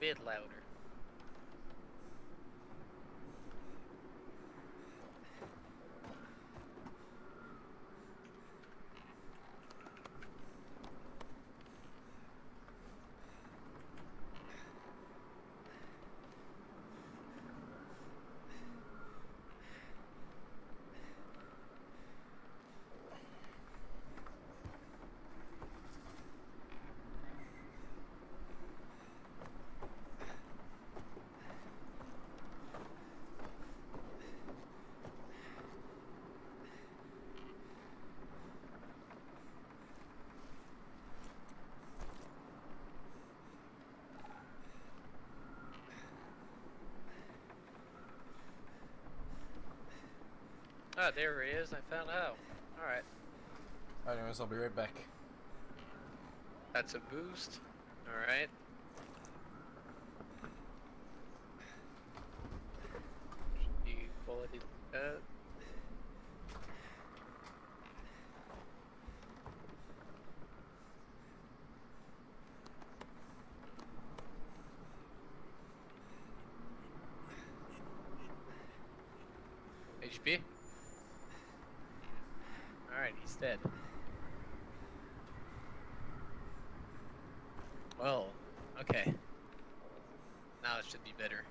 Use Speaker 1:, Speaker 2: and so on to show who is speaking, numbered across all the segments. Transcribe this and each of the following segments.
Speaker 1: bit louder. Ah, there he is. I found how. Alright.
Speaker 2: Anyways, I'll be right back.
Speaker 1: That's a boost. Alright. Should be quality like that. HP? Alright, he's dead. Well, okay. Now it should be better.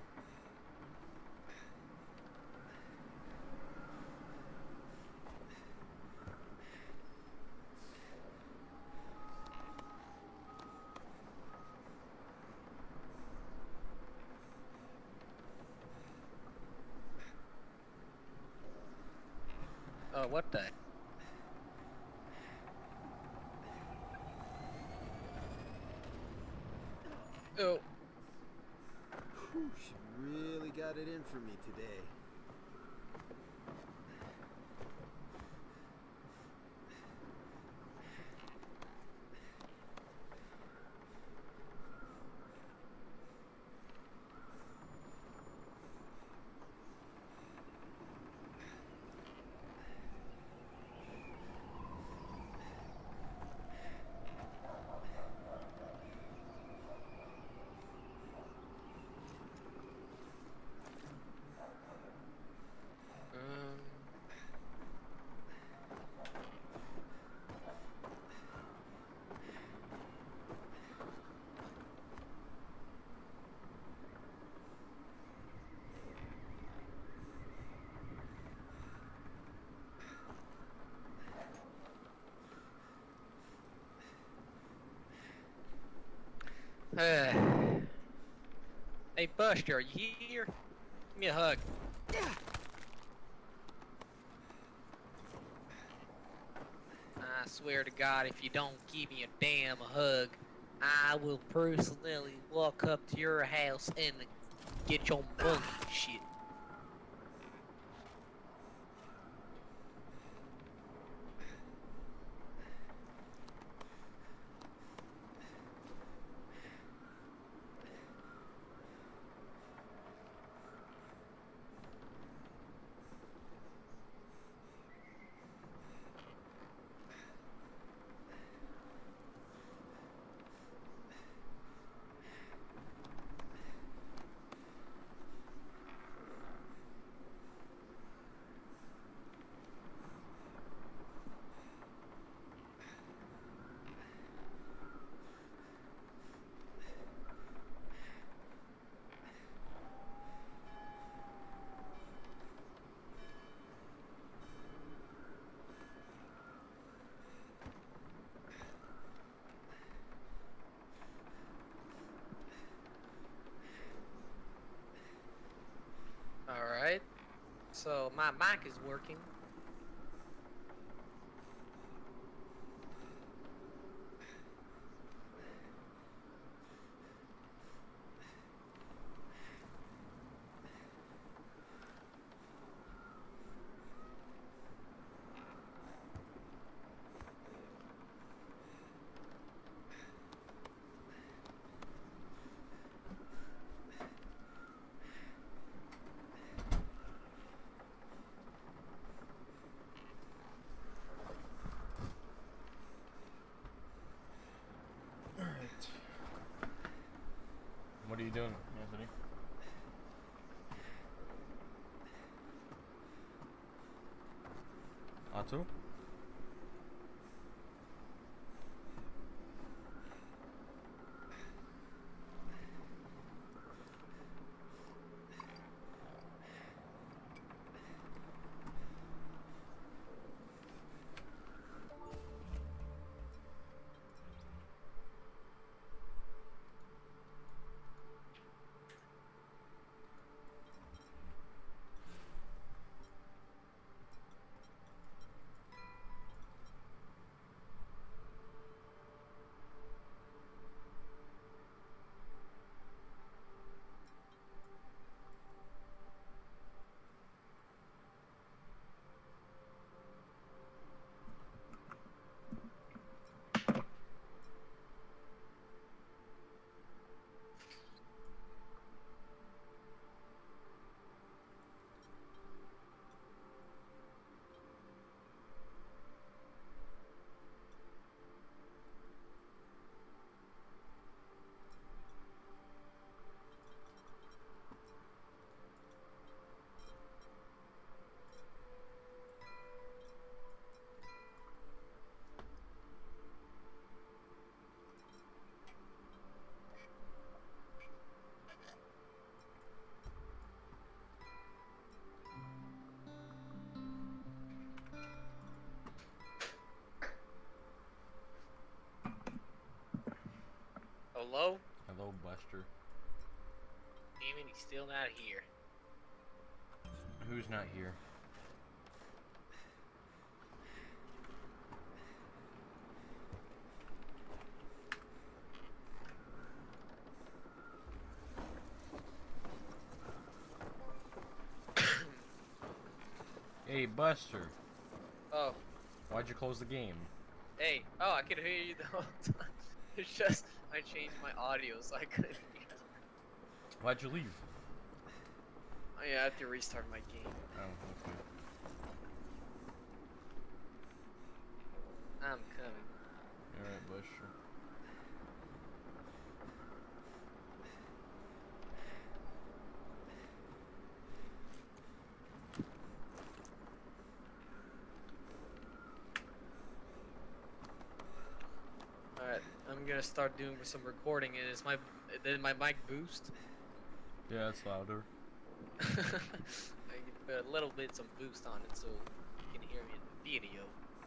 Speaker 1: Oh, what the? Oh.
Speaker 3: Whew, she really got it in for me today.
Speaker 1: Hey, Buster, are you here? Give me a hug. I swear to God, if you don't give me a damn hug, I will personally walk up to your house and get your monkey shit. Alright, so my mic is working.
Speaker 2: you doing, Anthony? Atu?
Speaker 1: Hello?
Speaker 2: Hello, Buster.
Speaker 1: Damn it, he's still not here.
Speaker 2: Who's not here? Hey, Buster.
Speaker 1: Oh,
Speaker 2: Why'd you close the game?
Speaker 1: hey. Oh, I could hear you the whole time. It's just, I changed my audio so I couldn't hear.
Speaker 2: Why'd you leave?
Speaker 1: Oh, yeah, I have to restart my game.
Speaker 2: Oh, okay.
Speaker 1: I'm coming.
Speaker 2: Alright, Buster.
Speaker 1: Alright, I'm gonna start doing some recording. Did my mic boost?
Speaker 2: Yeah, it's louder.
Speaker 1: I can put a little bit some boost on it so you can hear me in the video.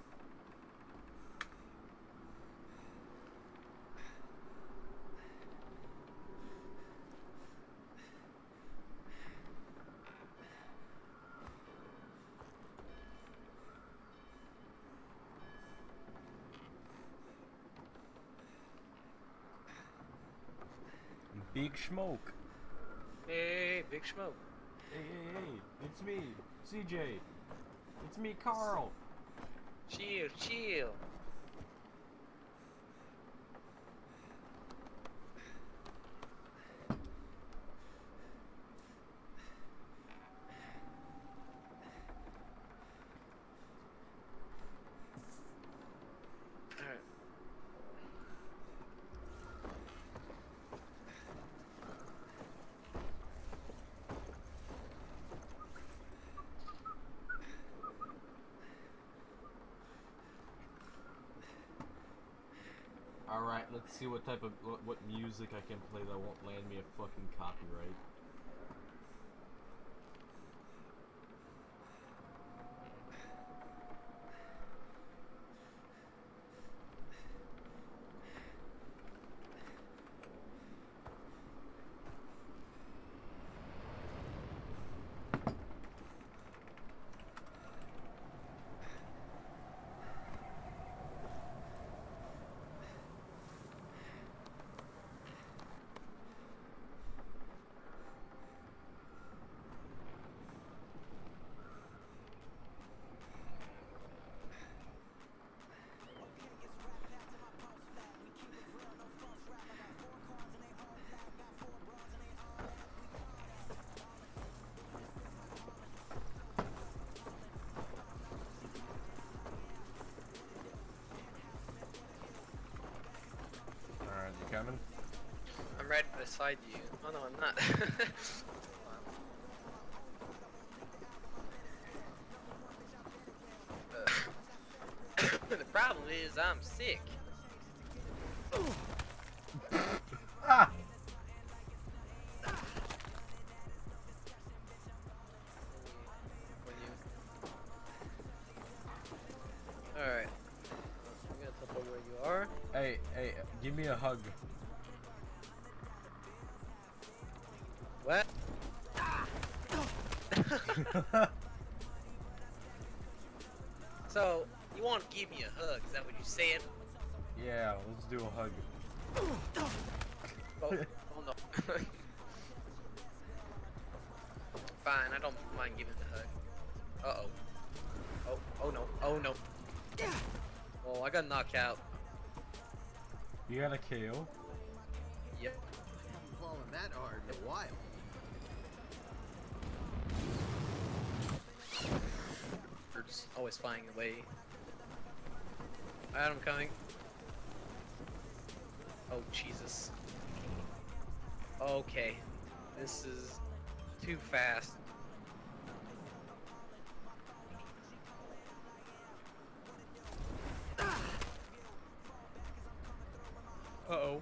Speaker 2: Big Smoke.
Speaker 1: Hey, Big Smoke.
Speaker 2: Hey, it's me, CJ. It's me, Carl.
Speaker 1: Chill, chill. Alright.
Speaker 2: Alright, let's see what type of what music I can play that won't land me a fucking copyright. Alright, you coming?
Speaker 1: I'm I'm right beside you. Oh no, I'm not. The problem is I'm sick.
Speaker 2: Ah!
Speaker 1: Alright. I'm gonna tell where you are.
Speaker 2: Hey, give me a hug.
Speaker 1: What? So, you want to give me a hug, is that what you said?
Speaker 2: Yeah, let's do a hug.
Speaker 1: Oh, oh no. Fine, I don't mind giving the hug. Uh-oh. Oh no, oh no. Oh, I got knocked out.
Speaker 2: You got a KO?
Speaker 1: Yep.
Speaker 3: Haven't fallen that hard in a while.
Speaker 1: Birds always flying away. Alright, I'm coming. Oh, Jesus. Okay. This is too fast. Uh-oh.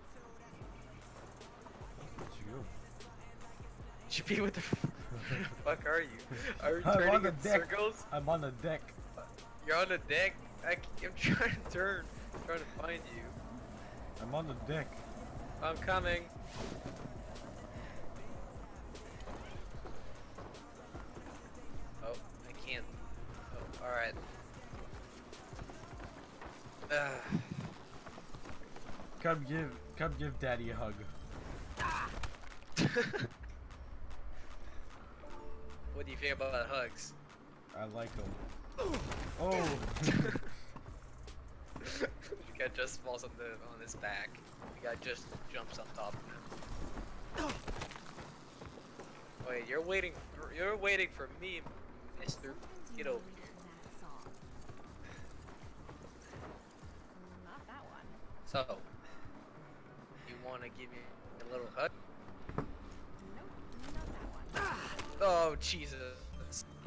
Speaker 2: Where'd you go?
Speaker 1: GP, what the fuck are you? Are you
Speaker 2: I'm
Speaker 1: turning
Speaker 2: on the
Speaker 1: in
Speaker 2: deck.
Speaker 1: circles?
Speaker 2: I'm on the deck.
Speaker 1: You're on the deck? I'm trying to turn. I'm trying to find you.
Speaker 2: I'm on the deck.
Speaker 1: I'm coming. Oh, I can't. Oh, alright.
Speaker 2: Come give Daddy a hug.
Speaker 1: What do you think about hugs?
Speaker 2: I like him. Oh!
Speaker 1: The guy just falls on his back. The guy just jumps on top of him. Wait, you're waiting for me, mister. Get over here.
Speaker 4: Not that one.
Speaker 1: So, you want to give me a little hug?
Speaker 4: Nope, not that one.
Speaker 1: Oh, Jesus.
Speaker 4: That's better.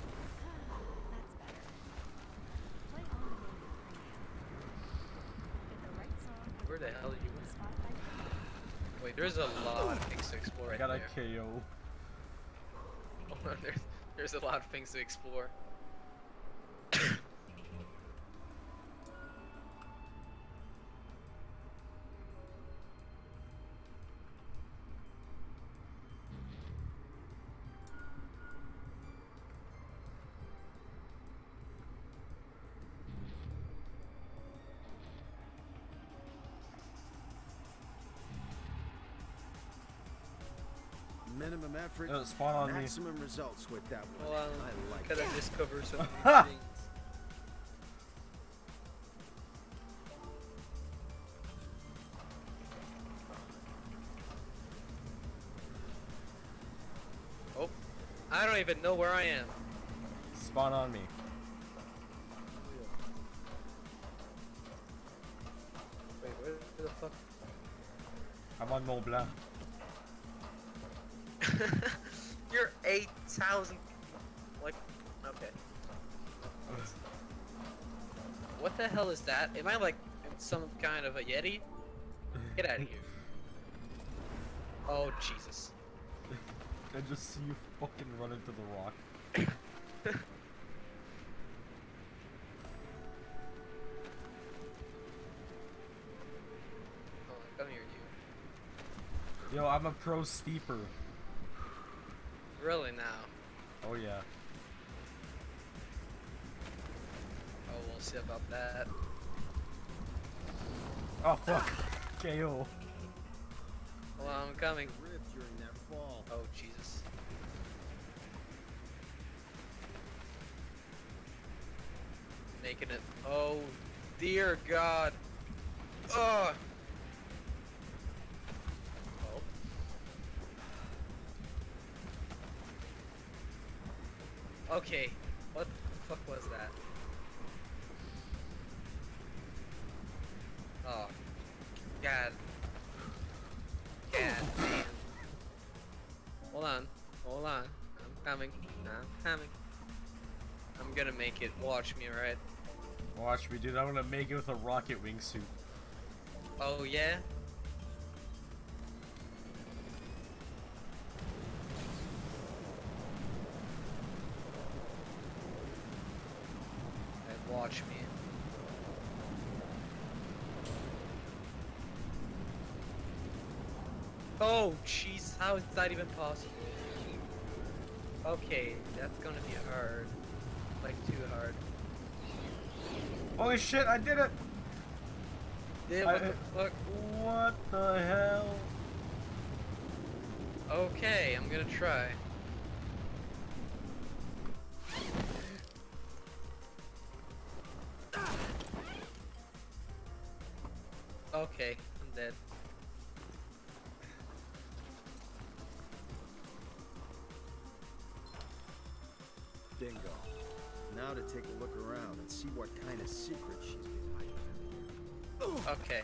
Speaker 4: Play on the Get the right song.
Speaker 1: Where the hell are you?
Speaker 4: Spotify.
Speaker 1: Wait, there's a lot of things to explore
Speaker 2: I
Speaker 1: right
Speaker 2: got a
Speaker 1: there.
Speaker 2: KO.
Speaker 1: There's a lot of things to explore.
Speaker 3: Minimum effort,
Speaker 2: Spawn on me.
Speaker 3: maximum results with that one.
Speaker 1: Well,
Speaker 3: I like
Speaker 1: gotta
Speaker 3: that.
Speaker 1: discover some new things. Oh, I don't even know where I am.
Speaker 2: Spawn on me.
Speaker 1: Wait, where the fuck?
Speaker 2: I'm on Mont Blanc.
Speaker 1: You're 8,000. Like, okay. What the hell is that? Am I like in some kind of a Yeti? Get out of here. Oh, Jesus.
Speaker 2: I just see you fucking run into the rock.
Speaker 1: Oh, come here, you.
Speaker 2: Yo, I'm a pro steeper.
Speaker 1: Really now?
Speaker 2: Oh yeah.
Speaker 1: Oh, we'll see about that.
Speaker 2: Oh fuck. KO.
Speaker 1: Hold on, I'm coming.
Speaker 3: Ripped during that fall.
Speaker 1: Oh, Jesus. Making it. Oh, dear God. Ugh. Oh. Okay. What the fuck was that? Oh. God. coming. I'm coming. I'm gonna make it. Watch me, alright?
Speaker 2: Watch me, dude. I'm gonna make it with a rocket wingsuit.
Speaker 1: Oh, yeah? Alright, watch me. Oh, jeez, how is that even possible? Okay, that's gonna be hard. Like, too hard.
Speaker 2: Holy shit! I did it!
Speaker 1: Yeah, what the fuck?
Speaker 2: What the hell?
Speaker 1: Okay, I'm gonna try. Okay, I'm dead.
Speaker 3: Bingo. Now to take a look around and see what kind of secret she's been hiding.
Speaker 1: Okay.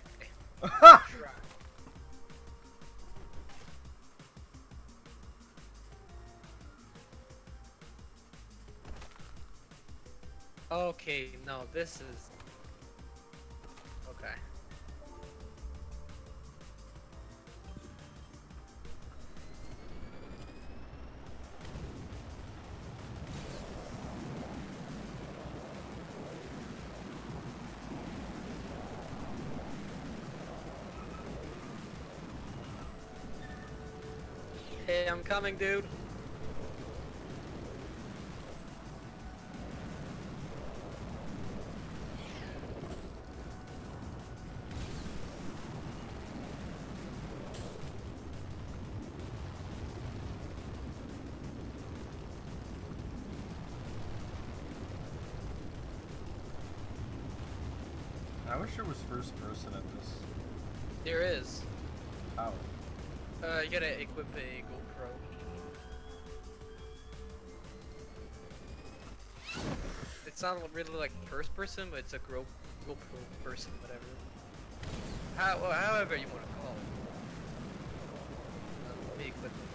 Speaker 1: Okay, no, this is... Okay. Hey, I'm coming, dude.
Speaker 2: I wish there was first person at this.
Speaker 1: There is.
Speaker 2: How?
Speaker 1: You gotta equip a GoPro. It's not really like first person, but it's a GoPro person, whatever. However you want to call it. Let me equip it.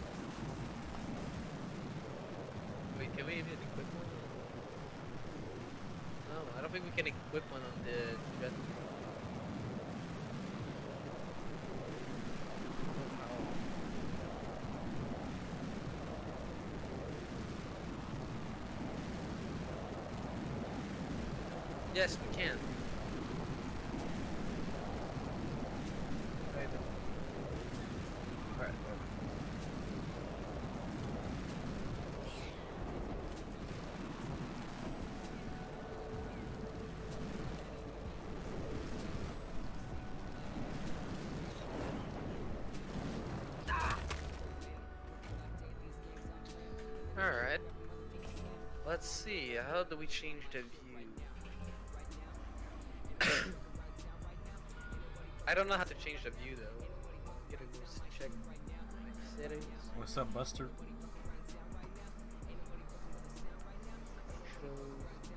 Speaker 1: Wait, can we even equip one? No, I don't think we can equip one on the jet. Yes, we can. Alright. Alright. Let's see, how do we change the view? I don't know how to change the view though. Gotta go check my settings.
Speaker 2: What's up, Buster?
Speaker 1: Controls.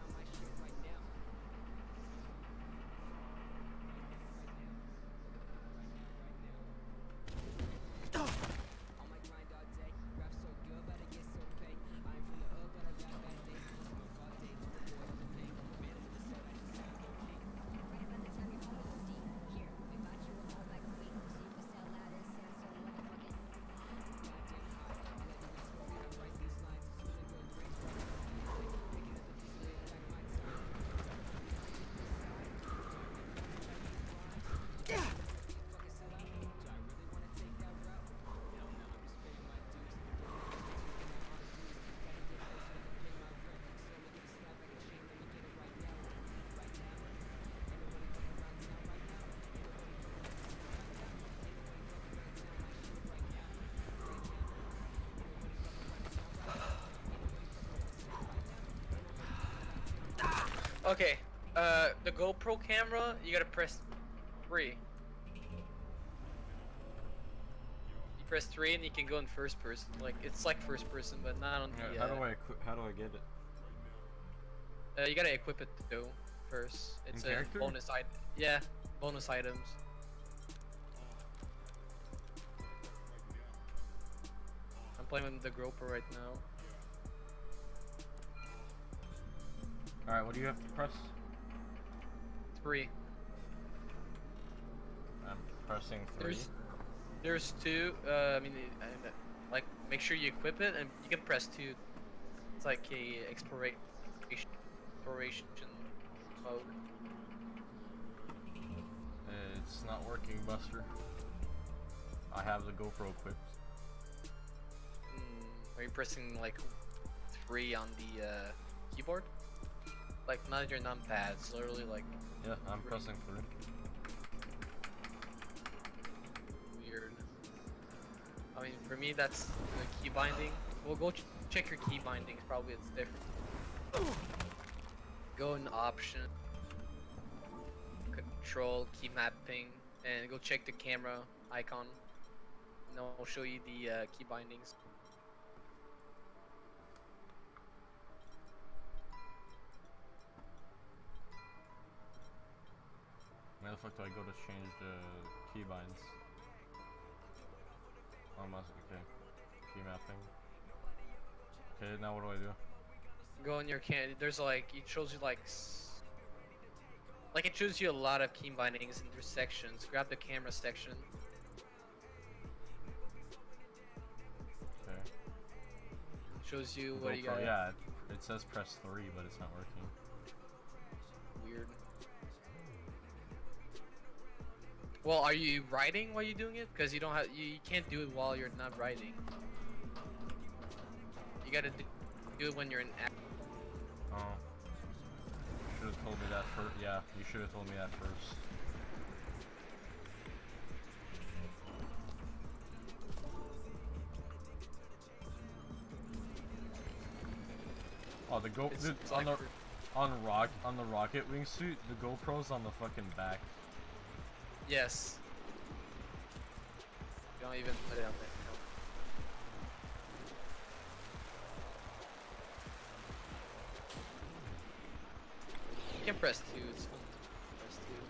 Speaker 1: Okay, the GoPro camera, you gotta press 3. You press 3 and you can go in first person. Like, it's like first person, but not on the,
Speaker 2: How do I get it?
Speaker 1: you gotta equip it though, first. It's
Speaker 2: In
Speaker 1: a
Speaker 2: character?
Speaker 1: bonus item. Yeah, bonus items. I'm playing with the GoPro right now.
Speaker 2: Alright, what do you have to press?
Speaker 1: 3.
Speaker 2: I'm pressing 3.
Speaker 1: There's 2. I mean, like make sure you equip it, and you can press 2. It's like a exploration mode.
Speaker 2: It's not working, Buster. I have the GoPro equipped.
Speaker 1: Are you pressing like 3 on the keyboard? Like not your numpad, it's literally like.
Speaker 2: Yeah, I'm
Speaker 1: 3.
Speaker 2: pressing 3.
Speaker 1: Weird. I mean, for me that's the key binding. Well, go check your key bindings. Probably it's different. Go in option, control, key mapping, and go check the camera icon. And I'll show you the key bindings.
Speaker 2: Where the fuck do I go to change the keybinds? Almost, okay. Key mapping. Okay, now what do I do?
Speaker 1: Go in your there's like, it shows you like it shows you a lot of key bindings and there's sections. Grab the camera section.
Speaker 2: Okay.
Speaker 1: Shows you what you
Speaker 2: GoPro,
Speaker 1: got.
Speaker 2: yeah, it says press 3, but it's not working.
Speaker 1: Weird. Well, are you writing while you're doing it? Because you don't have, you can't do it while you're not writing. You gotta do it when you're in act.
Speaker 2: Oh. Should have told me that first. Yeah, you should have told me that first. Oh, the on the rocket wingsuit, the GoPro's on the fucking back.
Speaker 1: Yes. Don't even put it on there. No. You can press 2, it's fun to press 2.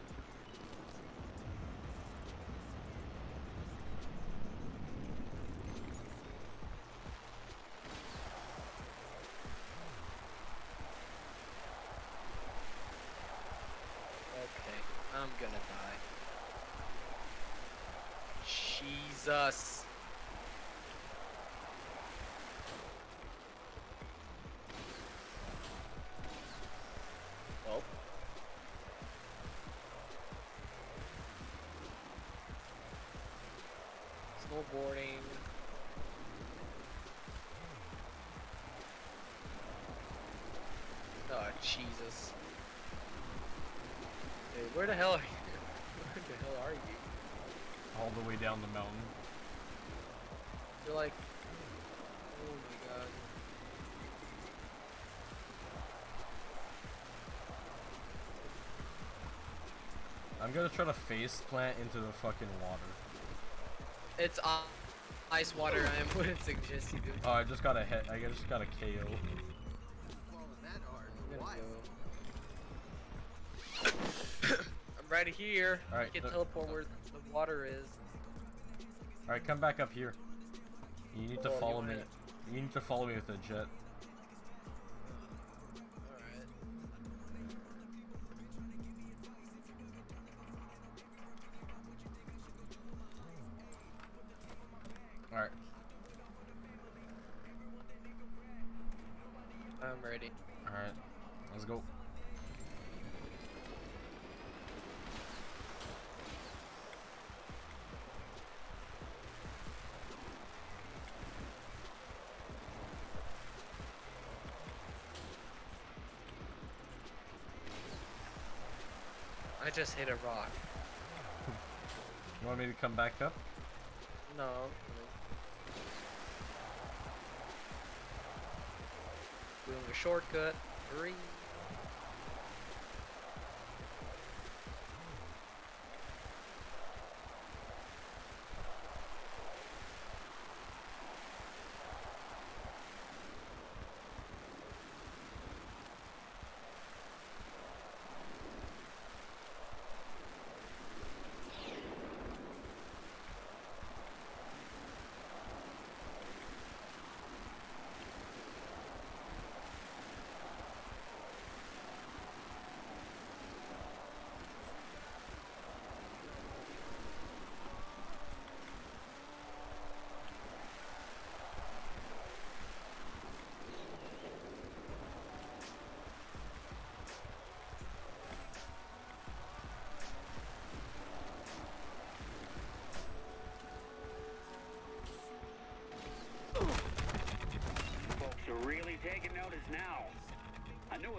Speaker 1: Okay, I'm gonna die. Jesus. Well. Snowboarding. Oh, Jesus. Hey, where the hell are you? Where the hell are you?
Speaker 2: All the way down the mountain.
Speaker 1: You're like, oh my god.
Speaker 2: I'm gonna try to face plant into the fucking water.
Speaker 1: It's ice water. I wouldn't suggest you do.
Speaker 2: Oh, I just got a hit. I just got a KO.
Speaker 3: Falling that hard.
Speaker 1: I'm gonna
Speaker 3: Why?
Speaker 1: go. I'm right here.
Speaker 2: Alright,
Speaker 1: You can teleport where the water is.
Speaker 2: Alright, come back up here. You need to
Speaker 1: Oh, you
Speaker 2: follow
Speaker 1: want
Speaker 2: me.
Speaker 1: it?
Speaker 2: You need to follow me with a jet.
Speaker 1: Alright.
Speaker 2: Alright.
Speaker 1: I'm ready.
Speaker 2: Alright. Let's go.
Speaker 1: I just hit a rock.
Speaker 2: You want me to come back up?
Speaker 1: No. Doing a shortcut. 3.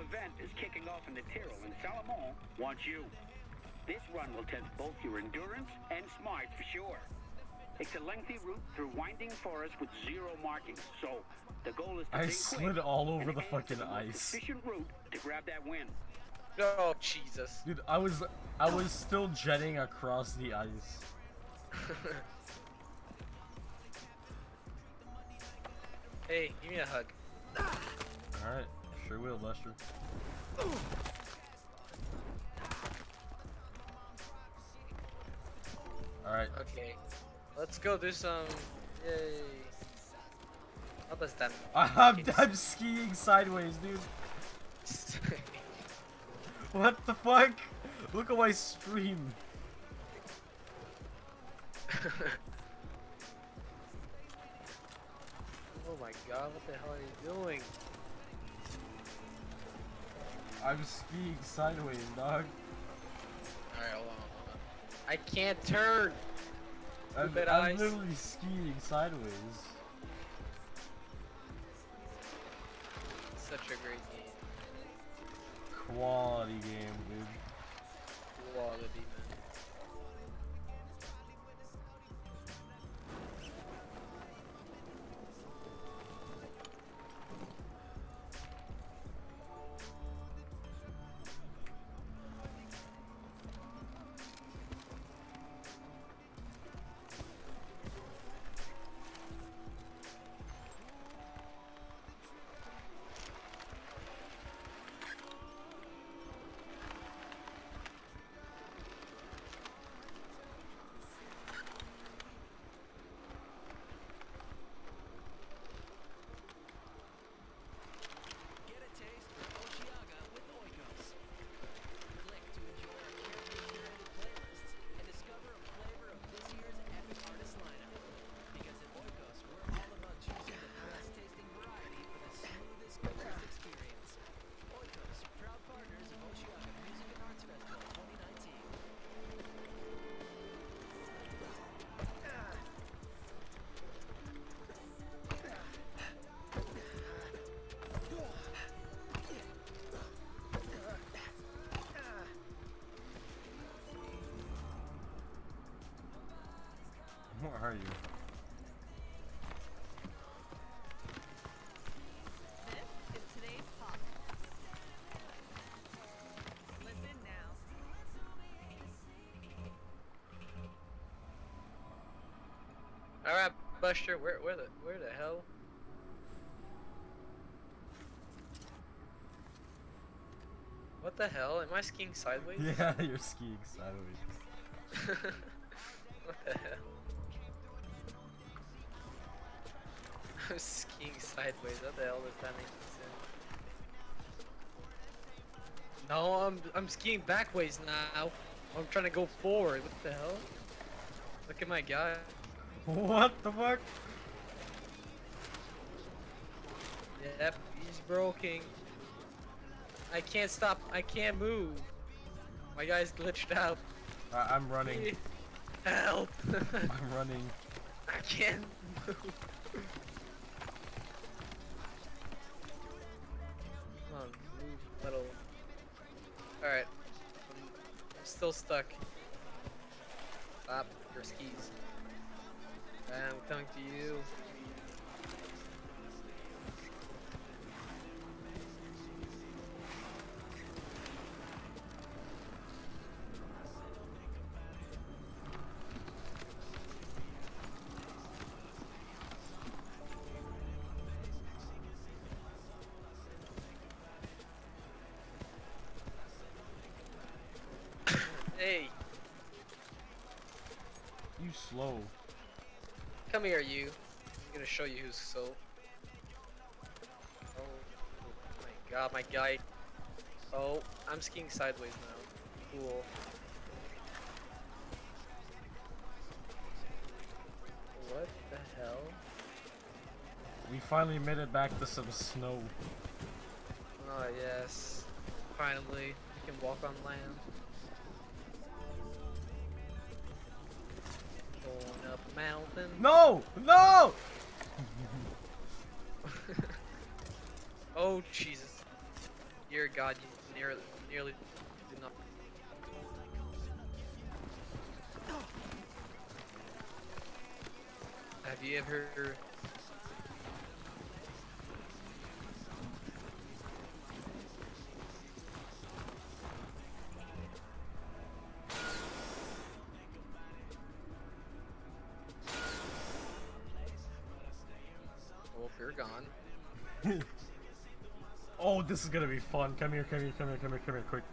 Speaker 5: event is kicking off in the Tyrrell, and Salomon wants you. This run will test both your endurance and smarts for sure. It's a lengthy route through winding forest with zero markings, so the goal is to
Speaker 2: I
Speaker 5: think
Speaker 2: slid
Speaker 5: quick
Speaker 2: all over
Speaker 5: and
Speaker 2: the
Speaker 5: aim
Speaker 2: fucking
Speaker 5: for the most
Speaker 2: ice.
Speaker 5: efficient route to grab that win.
Speaker 1: Oh Jesus.
Speaker 2: Dude, I was still jetting across the ice.
Speaker 1: Hey, give me a hug.
Speaker 2: Alright, sure will, Lester. Alright.
Speaker 1: Okay. Let's go do some. Yay. How does that?
Speaker 2: I'm skiing sideways, dude. What the fuck? Look at my stream.
Speaker 1: Oh my god, what the hell are you doing?
Speaker 2: I'm skiing sideways, dog.
Speaker 1: Alright, hold on. I can't turn!
Speaker 2: I'm
Speaker 1: Stupid eyes.
Speaker 2: literally skiing sideways.
Speaker 1: Such a great game.
Speaker 2: Quality game, dude.
Speaker 1: Quality, man.
Speaker 6: Get a taste for Oceaga with Oikos. Click to enjoy our carefully curated playlists and discover a flavor of this year's epic artist lineup. Because at Oikos, we're all about choosing the best tasting variety for the smoothest coolest experience. Oikos, proud partners of Oceaga Music and Arts Festival 2019.
Speaker 2: Where are you?
Speaker 4: This is today's pop. Listen now.
Speaker 1: Alright, Buster, where the hell? What the hell? Am I skiing sideways?
Speaker 2: Yeah, you're skiing sideways.
Speaker 1: What the hell? I'm skiing sideways. What the hell does that make sense? No, I'm skiing backwards now. I'm trying to go forward. What the hell? Look at my guy.
Speaker 2: What the fuck?
Speaker 1: Yep, he's broken. I can't stop. I can't move. My guy's glitched out.
Speaker 2: I'm running.
Speaker 1: Help!
Speaker 2: I'm running.
Speaker 1: I can't move. Come on, move, little. Alright. I'm still stuck. Stop your skis. I'm coming to you. Hey,
Speaker 2: You slow.
Speaker 1: come here, you. I'm gonna show you who's so. Oh my god, my guy. Oh, I'm skiing sideways now. Cool. What the hell?
Speaker 2: We finally made it back to some snow.
Speaker 1: Oh yes. Finally, we can walk on land. Going up a mountain.
Speaker 2: No! No!
Speaker 1: Oh Jesus. dear God, you nearly did not. Have you ever? Well, you're gone.
Speaker 2: Oh, this is gonna be fun. Come here, come here, come here, come here, come here, quick.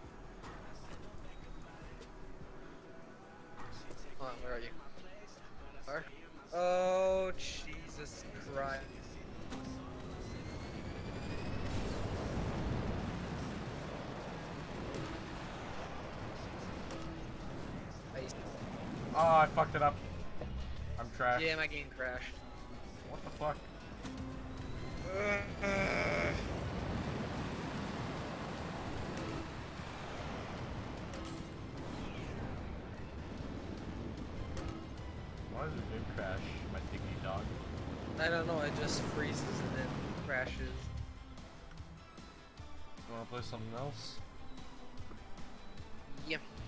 Speaker 1: Hold on, where are you? Where? Oh, Jesus Christ.
Speaker 2: Oh, I fucked it up. I'm trash.
Speaker 1: Yeah, my game crashed.
Speaker 2: What the fuck? Why does the game crash, my diggity dog?
Speaker 1: I don't know, it just freezes and then crashes.
Speaker 2: You wanna play something else?
Speaker 1: Yeah.